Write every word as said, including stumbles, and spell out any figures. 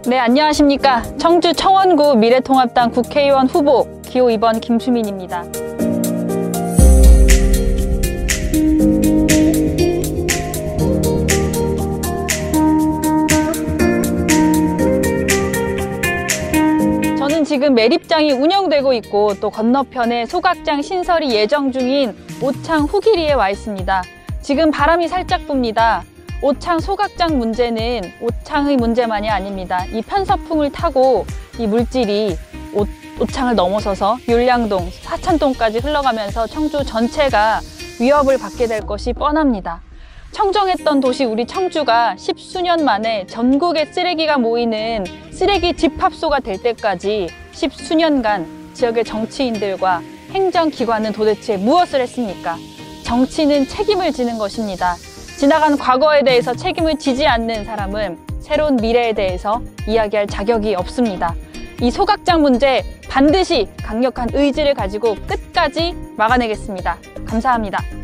네, 안녕하십니까. 청주 청원구 미래통합당 국회의원 후보 기호 이 번 김수민입니다. 저는 지금 매립장이 운영되고 있고 또 건너편에 소각장 신설이 예정 중인 오창 후기리에 와 있습니다. 지금 바람이 살짝 붑니다. 오창 소각장 문제는 오창의 문제만이 아닙니다. 이 편서풍을 타고 이 물질이 오, 오창을 넘어서서 율량동, 사천동까지 흘러가면서 청주 전체가 위협을 받게 될 것이 뻔합니다. 청정했던 도시 우리 청주가 십수년 만에 전국의 쓰레기가 모이는 쓰레기 집합소가 될 때까지 십수년간 지역의 정치인들과 행정기관은 도대체 무엇을 했습니까? 정치는 책임을 지는 것입니다. 지나간 과거에 대해서 책임을 지지 않는 사람은 새로운 미래에 대해서 이야기할 자격이 없습니다. 이 소각장 문제 반드시 강력한 의지를 가지고 끝까지 막아내겠습니다. 감사합니다.